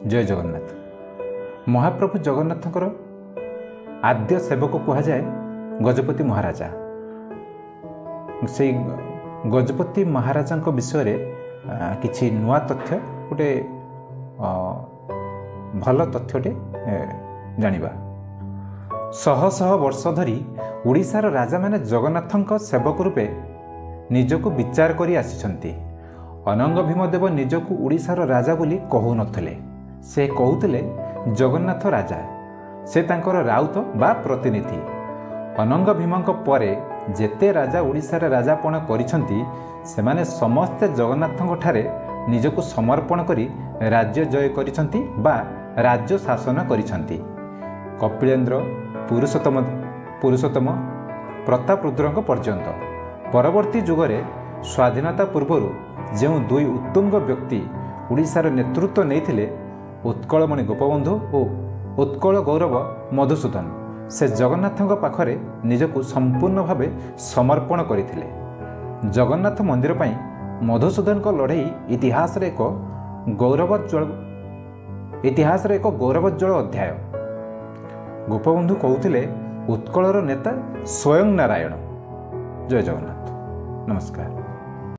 जय जगन्नाथ। महाप्रभु जगन्नाथଙ୍କର आद्य सेवक कहुए गजपति महाराजा। से गजपति महाराजा विषय किछि नुआ तथ्य गोटे भल तथ्यटे जानिबा। शह शह वर्ष धरी ओडिशार राजा माने जगन्नाथଙ୍କ सेवक रूपे निजको विचार करी आसिछन्ति। अनंग भीमदेव निजको ओडिशार राजा बोली कहू नथले, से कहूतले जगन्नाथ राजा। से तांकर राउत बा प्रतिनिधि। अनंग भीमଙ୍କ परे जेते राजा ओडिशार राजापण करिछन्ति सेमाने समस्ते जगन्नाथଙ୍କ ठारे निजको समर्पण करी राज्य जय करिछन्ति बा राज्य शासन करिछन्ति। कपिलेन्द्र पुरुषोत्तम प्रतापरुद्रଙ୍କ पर्यंत परवर्ती जुगरे स्वाधीनता पूर्वर जो दुई उत्तुंग व्यक्ति ओडिशार नेतृत्व नेइथिले उत्कलमणि गोपबंधु और उत्कल गौरव मधुसूदन, से जगन्नाथଙ୍କ पाखरे निजको संपूर्ण भावे समर्पण करथिले। जगन्नाथ मंदिर पई मधुसूदन लड़ई इतिहास एक गौरवोज्ज्वल अध्याय। गोपबंधु कहते उत्कलर नेता स्वयं नारायण। जय जगन्नाथ। नमस्कार।